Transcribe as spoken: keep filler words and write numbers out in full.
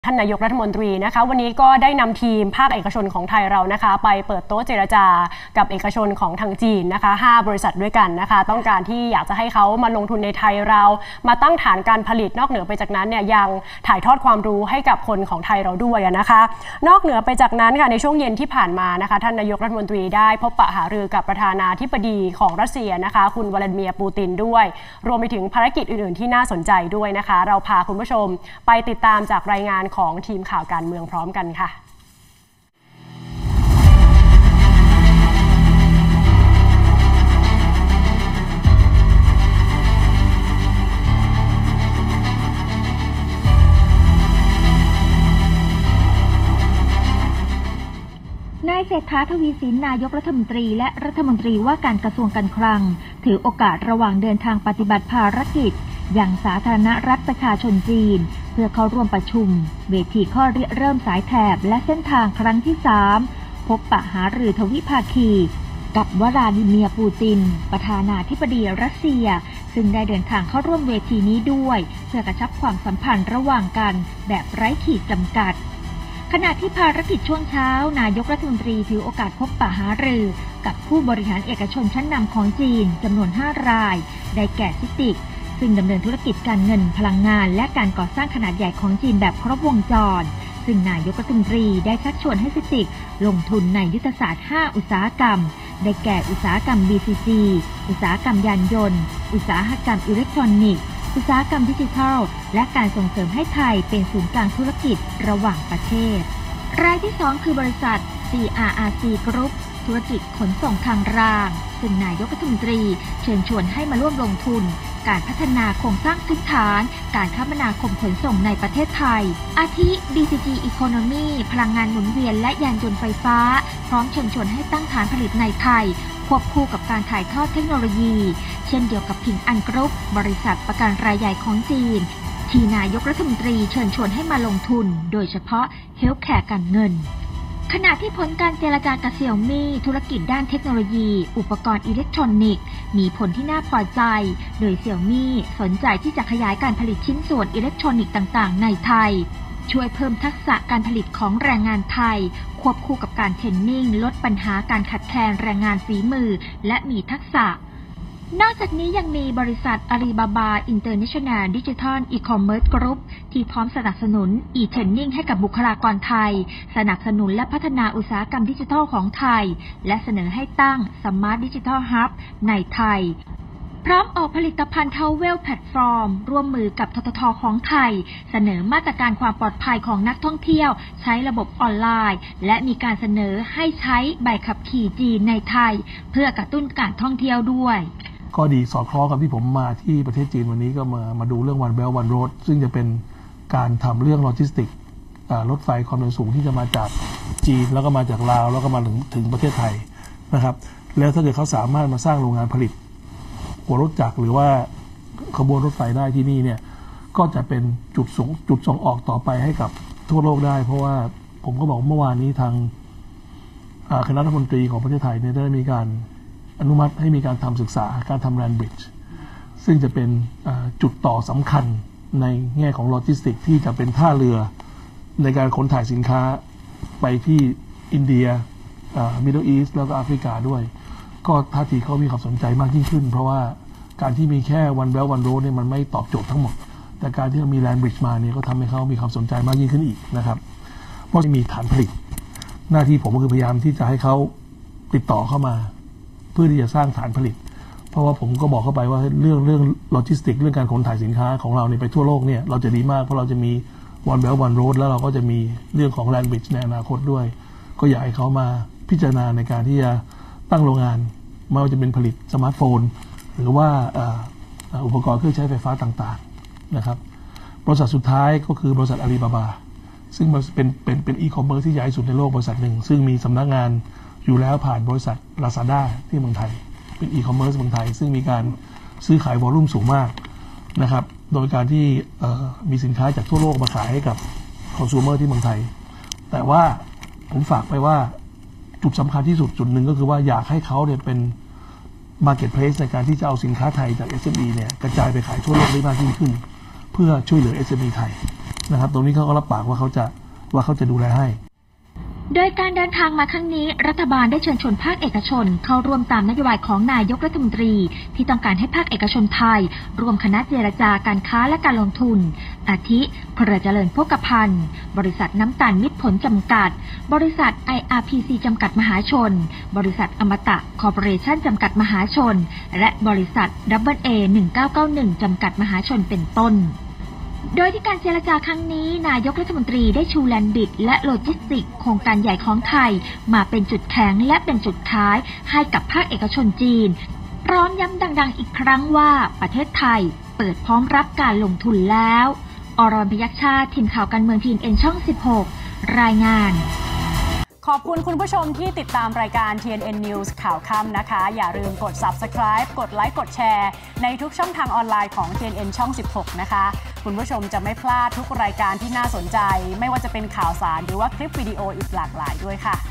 ท่านนายกรัฐมนตรีนะคะวันนี้ก็ได้นำทีมภาคเอกชนของไทยเรานะคะไปเปิดโต๊ะเจรจากับเอกชนของทางจีนนะคะห้าบริษัทด้วยกันนะคะต้องการที่อยากจะให้เขามาลงทุนในไทยเรามาตั้งฐานการผลิตนอกเหนือไปจากนั้นเนี่ยยังถ่ายทอดความรู้ให้กับคนของไทยเราด้วยนะคะนอกเหนือไปจากนั้นค่ะในช่วงเย็นที่ผ่านมานะคะท่านนายกรัฐมนตรีได้พบปะหารือกับประธานาธิบดีของรัสเซียนะคะคุณวลาดิเมียร์ปูตินด้วยรวมไปถึงภารกิจอื่นๆที่น่าสนใจด้วยนะคะเราพาคุณผู้ชมไปติดตามจากรายงานของทีมข่าวการเมืองพร้อมกันค่ะนายเศรษฐา ทวีสินนายกรัฐมนตรีและรัฐมนตรีว่าการกระทรวงการคลังถือโอกาสระหว่างเดินทางปฏิบัติภารกิจอย่างสาธารณรัฐประชาชนจีนเพื่อเข้าร่วมประชุมเวทีข้อริเริ่มสายแถบและเส้นทางครั้งที่สามพบปะหารือทวิภาคีกับวลาดิเมียร์ปูตินประธานาธิบดีรัสเซียซึ่งได้เดินทางเข้าร่วมเวทีนี้ด้วยเพื่อกระชับความสัมพันธ์ระหว่างกันแบบไร้ขีดจำกัดขณะที่ภารกิจช่วงเช้านายกรัฐมนตรีถือโอกาสพบปะหารือกับผู้บริหารเอกชนชั้นนำของจีนจำนวนห้ารายได้แก่ซิติกซึ่งดำเนินธุรกิจการเงินพลังงานและการก่อสร้างขนาดใหญ่ของจีนแบบครบวงจรซึ่งนายกรัฐมนตรีได้ชักชวนให้ซิติกลงทุนในยุทธศาสตร์ห้าอุตสาหกรรมได้แก่อุตสาหกรรม บี ซี จี อุตสาหกรรมยานยนต์อุตสาหกรรมอิเล็กทรอนิกส์อุตสาหกรรมดิจิทัลและการส่งเสริมให้ไทยเป็นศูนย์กลางธุรกิจระหว่างประเทศรายที่สองคือบริษัท ซี อาร์ อาร์ ซี Group ธุรกิจขนส่งทางรางซึ่งนายกรัฐมนตรีเชิญชวนให้มาร่วมลงทุนการพัฒนาโครงสร้างพื้นฐานการคมนาคมขนส่งในประเทศไทยอาทิ บี ซี จี Economy พลังงานหมุนเวียนและยานยนต์ไฟฟ้าพร้อมเชิญชวนให้ตั้งฐานผลิตในไทยควบคู่กับการถ่ายทอดเทคโนโลยีเช่นเดียวกับพิงอันกรุ๊ปบริษัทประกันรายใหญ่ของจีนที่นายกรัฐมนตรีเชิญชวนให้มาลงทุนโดยเฉพาะเฮลท์แคร์การเงินขณะที่ผลการเจรจากับเซี่ยมี่ธุรกิจด้านเทคโนโลยีอุปกรณ์อิเล็กทรอนิกส์มีผลที่น่าพอใจโดยเซี่ยมี่สนใจที่จะขยายการผลิตชิ้นส่วนอิเล็กทรอนิกส์ต่างๆในไทยช่วยเพิ่มทักษะการผลิตของแรงงานไทยควบคู่กับการเทรนนิ่งลดปัญหาการขาดแคลนแรงงานฝีมือและมีทักษะนอกจากนี้ยังมีบริษัท Alibaba International Digital E-commerce Group ที่พร้อมสนับสนุน e-training ให้กับบุคลากรไทยสนับสนุนและพัฒนาอุตสาหกรรมดิจิทัลของไทยและเสนอให้ตั้ง Smart Digital Hub ในไทยพร้อมออกผลิตภัณฑ์ Travel Platform ร่วมมือกับททท.ของไทยเสนอมาตรการความปลอดภัยของนักท่องเที่ยวใช้ระบบออนไลน์และมีการเสนอให้ใช้ใบขับขี่จีนในไทยเพื่อกระตุ้นการท่องเที่ยวด้วยก็ดีสอดคล้องกับที่ผมมาที่ประเทศจีนวันนี้ก็มามาดูเรื่อง One Belt One Road ซึ่งจะเป็นการทำเรื่องโลจิสติกรถไฟความเร็วสูงที่จะมาจากจีนแล้วก็มาจากลาวแล้วก็มาถึงถึงประเทศไทยนะครับแล้วถ้าเกิดเขาสามารถมาสร้างโรงงานผลิตหัวรถจักรหรือว่าขบวนรถไฟได้ที่นี่เนี่ยก็จะเป็นจุดส่งจุดส่งออกต่อไปให้กับทั่วโลกได้เพราะว่าผมก็บอกเมื่อวานนี้ทางคณะรัฐมนตรีของประเทศไทยเนี่ยได้มีการอนุมัติให้มีการทำศึกษาการทำแลนด์บริดจ์ซึ่งจะเป็นจุดต่อสำคัญในแง่ของโลจิสติกที่จะเป็นท่าเรือในการขนถ่ายสินค้าไปที่อินเดียมิดเดิลอีสต์แล้วก็แอฟริกาด้วยก็ท่าทีเขามีความสนใจมากยิ่งขึ้นเพราะว่าการที่มีแค่ One Belt One Road เนี่ยมันไม่ตอบโจทย์ทั้งหมดแต่การที่เรามีแลนด์บริดจ์มาเนี่ยก็ทำให้เขามีความสนใจมากยิ่งขึ้นอีกนะครับเพราะมีฐานผลิตหน้าที่ผมก็คือพยายามที่จะให้เขาติดต่อเข้ามาเพื่อที่จะสร้างฐานผลิตเพราะว่าผมก็บอกเข้าไปว่าเรื่องเรื่องโลจิสติกเรื่องการขนถ่ายสินค้าของเราเนี่ยไปทั่วโลกเนี่ยเราจะดีมากเพราะเราจะมี One Belt One Road แล้วเราก็จะมีเรื่องของ Land Bridge ในอนาคตด้วยก็อยากให้เขามาพิจารณาในการที่จะตั้งโรงงานไม่ว่าจะเป็นผลิตสมาร์ทโฟนหรือว่าอุปกรณ์เครื่องใช้ไฟฟ้าต่างๆนะครับบริษัทสุดท้ายก็คือบริษัท Alibaba ซึ่งเป็นเป็นเป็นอีคอมเมิร์ซที่ใหญ่สุดในโลกบริษัทหนึ่งซึ่งมีสำนักงานอยู่แล้วผ่านบริษัท Lazada ที่เมืองไทยเป็นอีคอมเมิร์ซเมืองไทยซึ่งมีการซื้อขายวอลลุ่มสูงมากนะครับโดยการที่มีสินค้าจากทั่วโลกมาขายให้กับคอน sumer ที่เมืองไทยแต่ว่าผมฝากไปว่าจุดสำคัญที่สุดจุดหนึ่งก็คือว่าอยากให้เขาเนี่ยเป็น marketplace ในการที่จะเอาสินค้าไทยจาก เอส เอ็ม อี เนี่ยกระจายไปขายทั่วโลกได้มากยิ่งขึ้นเพื่อช่วยเหลือ เอส เอ็ม อี ไทยนะครับตรงนี้เขาก็รับปากว่าเขาจะว่าเขาจะดูแลให้โดยการเดินทางมาครั้งนี้รัฐบาลได้เชิญชวนภาคเอกชนเข้าร่วมตามนโยบายของนายกรัฐมนตรีที่ต้องการให้ภาคเอกชนไทยรวมคณะเจรจาการค้าและการลงทุนอาทิเครือเจริญโภคภัณฑ์บริษัทน้ำตาลมิตรผลจำกัดบริษัท ไอ อาร์ พี ซี จำกัดมหาชนบริษัทอมตะคอร์ปอเรชั่นจำกัดมหาชนและบริษัท ดับเบิลเอ หนึ่งเก้าเก้าหนึ่ง จำกัดมหาชนเป็นต้นโดยที่การเจรจาครั้งนี้นายกรัฐมนตรีได้ชูแลนด์บิดและโลจิสติกโครงการใหญ่ของไทยมาเป็นจุดแข็งและเป็นจุดขายให้กับภาคเอกชนจีนพร้อมย้ำดังๆอีกครั้งว่าประเทศไทยเปิดพร้อมรับการลงทุนแล้วอรวรรณ พยัคฆ์ชาติทีมข่าวการเมือง ที เอ็น เอ็น ช่อง สิบหก รายงานขอบคุณคุณผู้ชมที่ติดตามรายการ ที เอ็น เอ็น News ข่าวค่ำนะคะอย่าลืมกด Subscribe กดไลค์กดแชร์ในทุกช่องทางออนไลน์ของ ที เอ็น เอ็น ช่อง สิบหก นะคะคุณผู้ชมจะไม่พลาดทุกรายการที่น่าสนใจไม่ว่าจะเป็นข่าวสารหรือว่าคลิปวิดีโออีกหลากหลายด้วยค่ะ